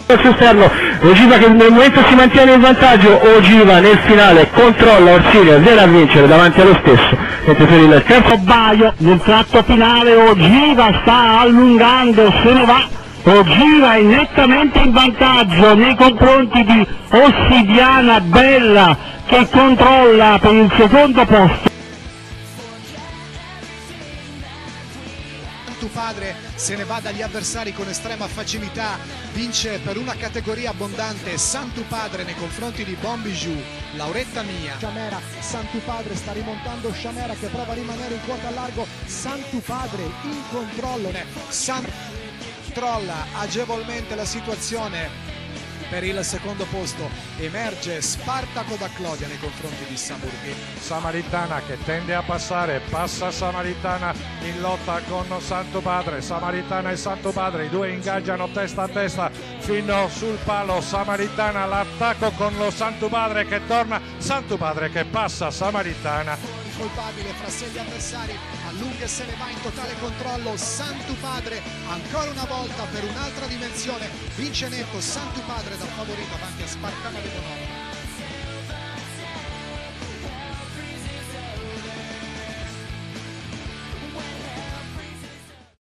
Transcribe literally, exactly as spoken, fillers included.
Esterno, Ogiva che nel momento si mantiene in vantaggio, Ogiva nel finale controlla Orsilia, viene a vincere davanti allo stesso, mentre per il terzo Baio nel tratto finale Ogiva sta allungando, se ne va, Ogiva è nettamente in vantaggio nei confronti di Ossidiana Bella che controlla per il secondo posto. Santu Padre se ne va dagli avversari con estrema facilità, vince per una categoria abbondante Santu Padre nei confronti di Bonbijou, Lauretta Mia. Sciamera, Santu Padre sta rimontando Sciamera che prova a rimanere in quota a largo, Santu Padre in controllo. Santu controlla agevolmente la situazione per il secondo posto, emerge Spartaco da Clodia nei confronti di Samburghi. Samaritana che tende a passare, passa Samaritana in lotta con Santu Padre, Samaritana e Santu Padre, i due ingaggiano testa a testa fino sul palo, Samaritana l'attacco con lo Santu Padre che torna, Santu Padre che passa Samaritana. Colpabile fra sé gli avversari, allunga e se ne va in totale controllo Santu Padre, ancora una volta per un'altra dimensione, vince netto Santu Padre da favorito avanti a Spartaco di Bonoro.